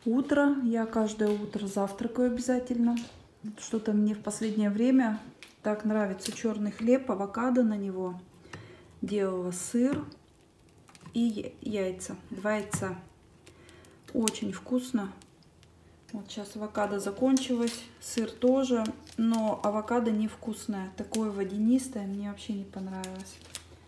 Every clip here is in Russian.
утро. Я каждое утро завтракаю обязательно. Что-то мне в последнее время так нравится черный хлеб, авокадо на него. Делала сыр и яйца. 2 яйца. Очень вкусно. Вот сейчас авокадо закончилось, сыр тоже, но авокадо невкусное. Такое водянистое, мне вообще не понравилось.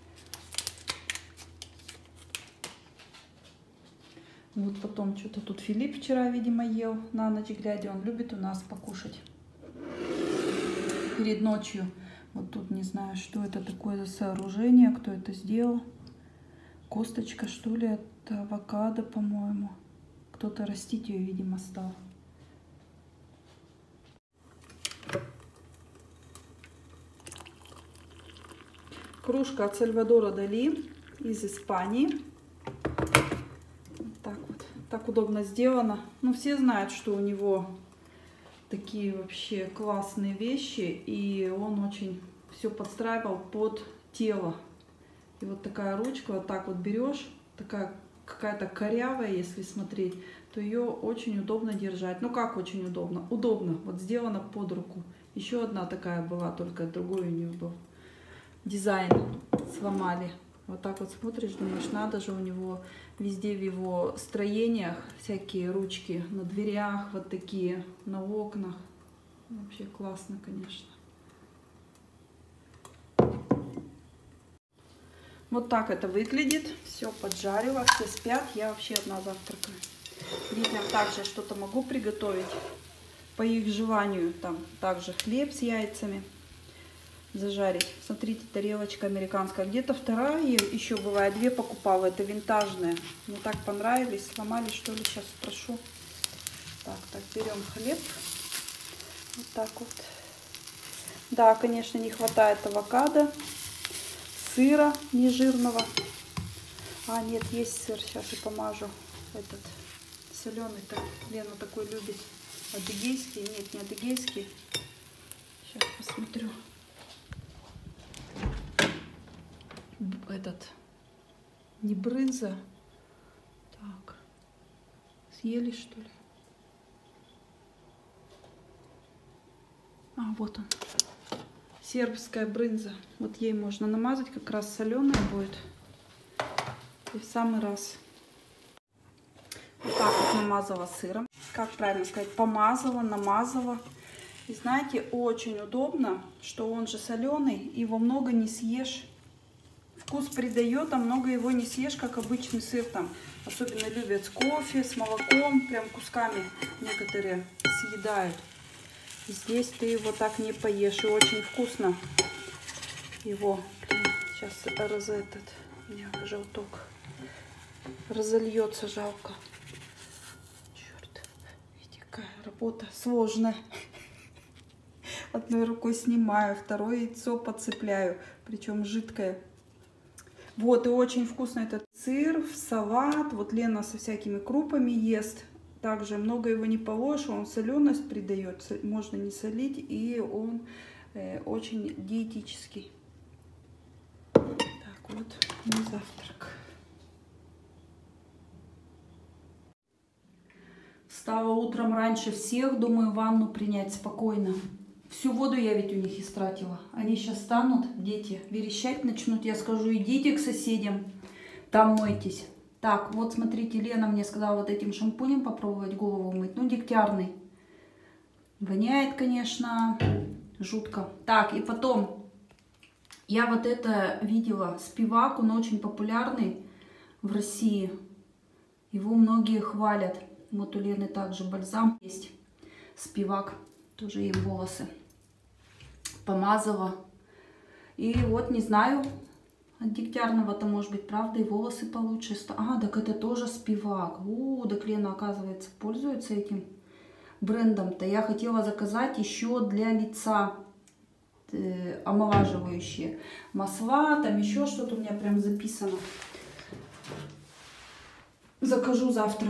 Вот потом что-то тут Филипп вчера, видимо, ел на ночь глядя. Он любит у нас покушать перед ночью. Вот тут не знаю, что это такое за сооружение, кто это сделал. Косточка, что ли, от авокадо, по-моему. Кто-то растить ее, видимо, стал. Кружка от Сальвадора Дали из Испании. Так вот, так удобно сделано. Ну, все знают, что у него такие вообще классные вещи, и он очень все подстраивал под тело. И вот такая ручка, вот так вот берешь, такая какая-то корявая, если смотреть, то ее очень удобно держать. Ну как очень удобно? Удобно, вот сделано под руку. Еще одна такая была, только другой у нее был дизайн, сломали. Вот так вот смотришь, думаешь, надо же, у него везде в его строениях всякие ручки на дверях, вот такие, на окнах. Вообще классно, конечно. Вот так это выглядит. Все поджарила, все спят, я вообще одна завтракаю. Детям также что-то могу приготовить по их желанию. Там также хлеб с яйцами зажарить. Смотрите, тарелочка американская. Где-то вторая еще бывает. 2 покупала. Это винтажные. Мне так понравились. Сломали, что ли? Сейчас спрошу. Так, берем хлеб. Вот так вот. Да, конечно, не хватает авокадо. Сыра нежирного. А, нет, есть сыр. Сейчас я помажу. Этот соленый-то. Лена такой любит. Адыгейский. Нет, не адыгейский. Сейчас посмотрю. Этот. Не брынза. Так. Съели, что ли? А, вот он. Сербская брынза. Вот ей можно намазать, как раз соленая будет. И в самый раз. Вот так вот намазала сыром. Как правильно сказать? Помазала, намазала. И знаете, очень удобно, что он же соленый, его много не съешь. Вкус придает, а много его не съешь, как обычный сыр. Там особенно любят с кофе, с молоком, прям кусками некоторые съедают. Здесь ты его так не поешь, и очень вкусно его. Сейчас у меня желток разольется, жалко. Черт, видите, какая работа сложная. Одной рукой снимаю, второе яйцо подцепляю, причем жидкое. Вот, и очень вкусно этот сыр в салат. Вот Лена со всякими крупами ест. Также много его не положишь, он соленость придает, можно не солить, и он очень диетический. Так вот, на завтрак. Встала утром раньше всех, думаю, ванну принять спокойно. Всю воду я ведь у них истратила. Они сейчас станут, дети, верещать начнут. Я скажу, идите к соседям, там мойтесь. Так, вот смотрите, Лена мне сказала вот этим шампунем попробовать голову мыть. Ну, дегтярный. Воняет, конечно, жутко. Так, и потом, я вот это видела, Спивак, он очень популярный в России. Его многие хвалят. Вот у Лены также бальзам есть. Спивак, тоже ей волосы помазала. И вот, не знаю, от дегтярного-то, может быть, правда, и волосы получше. А, так это тоже Спивак. Так Лена, оказывается, пользуется этим брендом-то. Я хотела заказать еще для лица омолаживающие масла, там еще что-то у меня прям записано. Закажу завтра.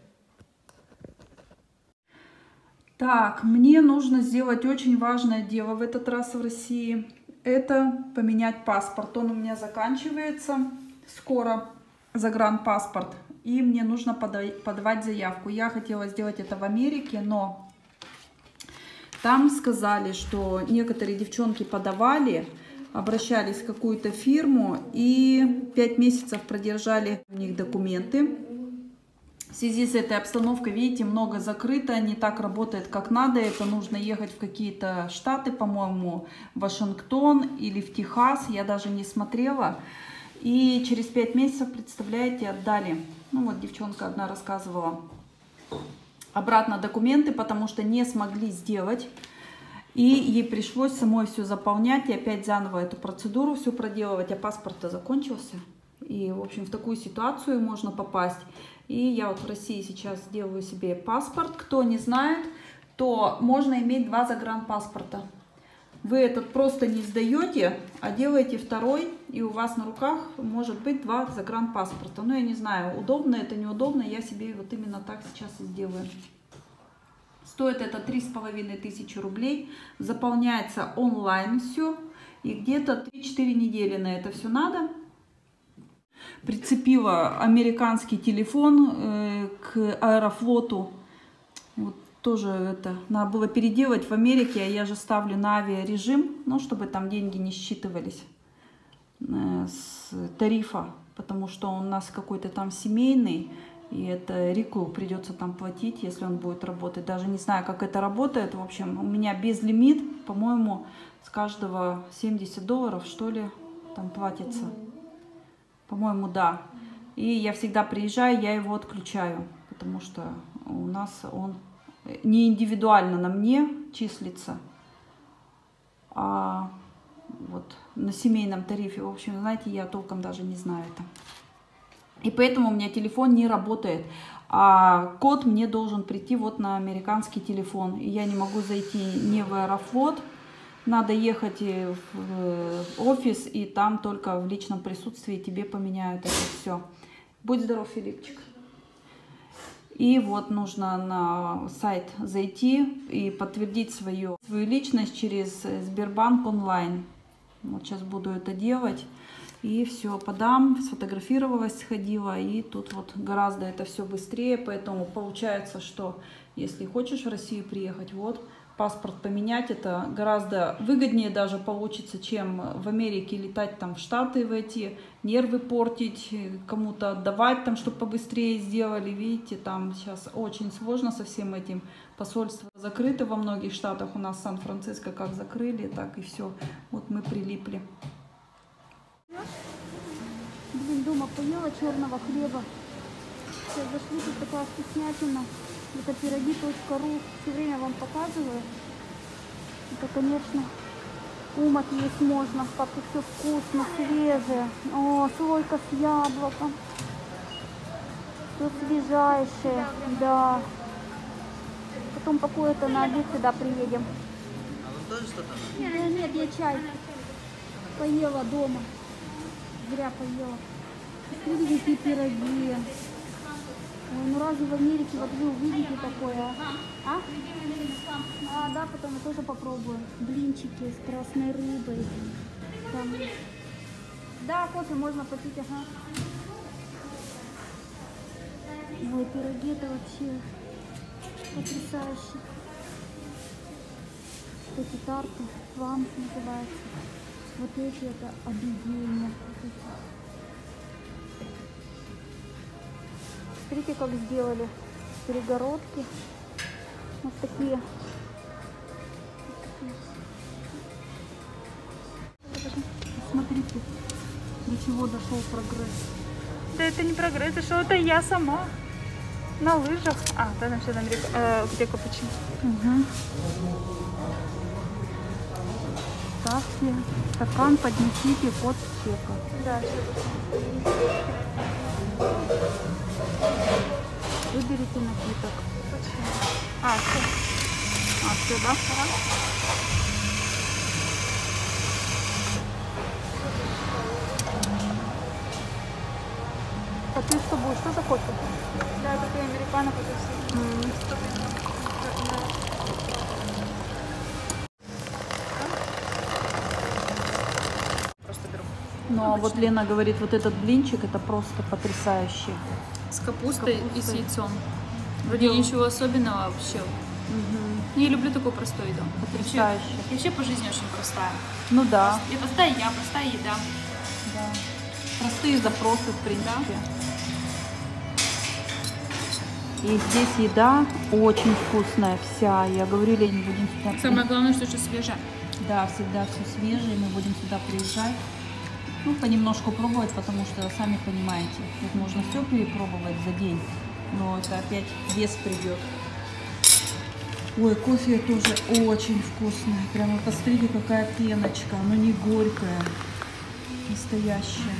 Так, мне нужно сделать очень важное дело в этот раз в России. Это поменять паспорт. Он у меня заканчивается скоро, загранпаспорт. и мне нужно подавать заявку. Я хотела сделать это в Америке, но там сказали, что некоторые девчонки подавали, обращались в какую-то фирму и 5 месяцев продержали у них документы. В связи с этой обстановкой, видите, много закрыто, не так работает, как надо. Это нужно ехать в какие-то штаты, по-моему, Вашингтон или в Техас, я даже не смотрела. И через 5 месяцев, представляете, отдали. Ну вот девчонка одна рассказывала. Обратно документы, потому что не смогли сделать. И ей пришлось самой все заполнять и опять заново эту процедуру все проделывать, а паспорт-то закончился. И, в общем, в такую ситуацию можно попасть. И я вот в России сейчас делаю себе паспорт. Кто не знает, то можно иметь 2 загранпаспорта. Вы этот просто не сдаете, а делаете второй, и у вас на руках может быть 2 загранпаспорта. Ну, я не знаю, удобно это, неудобно, я себе вот именно так сейчас и сделаю. Стоит это 3500 рублей, заполняется онлайн все, и где-то 3-4 недели на это все надо. Прицепила американский телефон к Аэрофлоту. Вот тоже это надо было переделать в Америке, а я же ставлю на авиарежим, ну, чтобы там деньги не считывались с тарифа, потому что он у нас какой-то там семейный, и это Рику придется там платить, если он будет работать. Даже не знаю, как это работает. В общем, у меня безлимит, по-моему, с каждого $70, что ли, там платится. По-моему, да. И я всегда приезжаю, я его отключаю, потому что у нас он не индивидуально на мне числится, а вот на семейном тарифе. В общем, знаете, я толком даже не знаю это. И поэтому у меня телефон не работает. А код мне должен прийти вот на американский телефон. И я не могу зайти не в Аэрофлот. Надо ехать в офис, и там только в личном присутствии тебе поменяют это все. Будь здоров, Филипчик. И вот нужно на сайт зайти и подтвердить свою личность через Сбербанк онлайн. Вот сейчас буду это делать. И все, подам, сфотографировалась, сходила, и тут вот гораздо это все быстрее. Поэтому получается, что если хочешь в Россию приехать, вот, паспорт поменять, это гораздо выгоднее даже получится, чем в Америке летать там в Штаты в эти, нервы портить, кому-то отдавать там, чтобы побыстрее сделали. Видите, там сейчас очень сложно со всем этим. Посольство закрыто во многих штатах, у нас Сан-Франциско как закрыли, так и все. Вот мы прилипли. Блин, дома поела черного хлеба. Сейчас зашли, тут такая вкуснятина. Это пироги.ру. Все время вам показываю. Это, конечно, ум отъесть можно. Как тут все вкусно, свежее. О, слойка с яблоком. Все свежайшее. Да. Потом какое-то на обед сюда приедем. А вам тоже что-то? Нет, я чай поела дома. Зря поела. Видите, какие пироги. Ой, ну разве в Америке вот вы увидите такое, а? Да, потом я тоже попробую. Блинчики с красной рыбой. Там... Да, кофе можно попить, ага. Ой, пироги это вообще потрясающе. Эти тарты, плам называется. Вот эти это объединения. Смотрите, как сделали перегородки. Вот такие. Смотрите, до чего дошел прогресс. Да это не прогресс, это что, это я сама. На лыжах. А, да, там все там где капучино. Угу. Ставьте стакан, поднесите под стека. Да, Выберите напиток. А, все. Все, да? А ты что будешь? Что за кофе? Да, это ты американо попросил. Просто беру. Ну, а вот Лена говорит, вот этот блинчик, это просто потрясающий. С капустой и с капустой. яйцом. Вроде ничего особенного вообще. Я люблю такую простую еду. Потрясающе. Я вообще по жизни очень простая. Ну да. Я простая я, простая еда. Да. Простые запросы, в принципе. И здесь еда очень вкусная вся. Я говорю, Лень, будем сюда... Самое главное, что еще свежее. Да, всегда все свежее. Мы будем сюда приезжать. Ну, понемножку пробовать, потому что, сами понимаете, тут можно все перепробовать за день. Но это опять вес придет. Ой, кофе тоже очень вкусное. Прямо посмотрите, какая пеночка. Оно не горькое. Настоящее.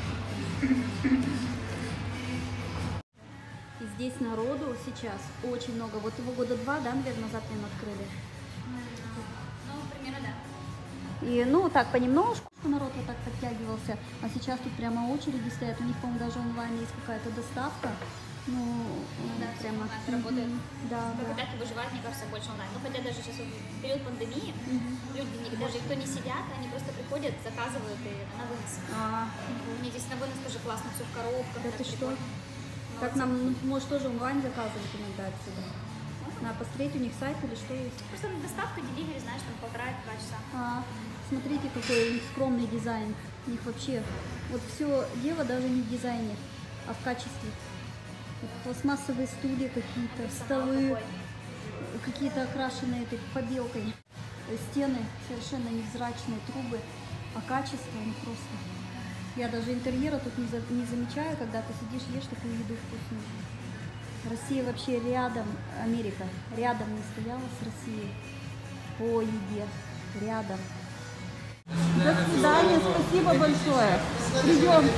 И здесь народу сейчас очень много. Вот его года 2, да, наверное, назад прям открыли. Ну, примерно да. И, ну, так, понемножку народ вот так подтягивался. А сейчас тут прямо очереди стоят. У них, по-моему, даже онлайн есть какая-то доставка. Ну, Да, прямо. онлайн работает. Да, да. Хотят и выживать, мне кажется, больше онлайн. Ну, хотя даже сейчас вот в период пандемии люди, даже кто не сидят, они просто приходят, заказывают и на вынос. У них здесь на вынос тоже классно, все в коробках. Это так что? прикольно. Так нам, может, тоже онлайн заказывать иногда отсюда. Надо посмотреть, у них сайт или что есть. Просто доставка, деливери, знаешь, там 1,5-2 часа. Смотрите, какой у них скромный дизайн. У них вообще, вот все дело даже не в дизайне, а в качестве. Вот пластмассовые стулья какие-то, столы, какие-то окрашенные этой побелкой. Стены совершенно невзрачные, трубы, а качество, ну просто. Я даже интерьера тут не замечаю, когда ты сидишь, ешь такую еду вкусную. Россия вообще рядом, Америка рядом не стояла с Россией по еде, рядом. До свидания, спасибо большое. Придем.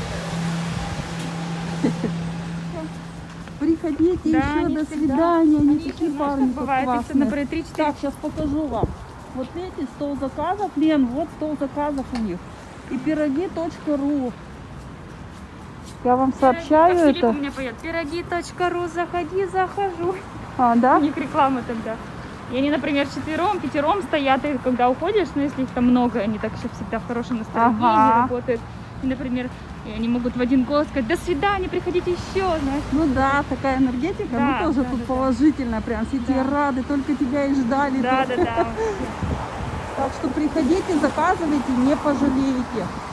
Приходите Да, еще, они до всегда- свидания. Они еще, такие знаешь, парни как бывает, если, классные. например, 3-4 Так, сейчас покажу вам. Вот эти стол заказов, Лен, вот стол заказов у них. И пироги.ру. Я вам сообщаю Как Филипп у это. меня поет. Пироги.ру, заходи, захожу. А, да? У них реклама тогда. И они, например, 4-5 стоят, и когда уходишь, ну, если их там много, они так еще всегда в хорошем настроении Ага. работают. И, например, и они могут в один голос сказать: до свидания, приходите еще, знаешь. Ну да, такая энергетика, Да, мы тоже да, тут да, положительная, прям все тебе рады, только тебя и ждали. Да. Так что приходите, заказывайте, не пожалеете.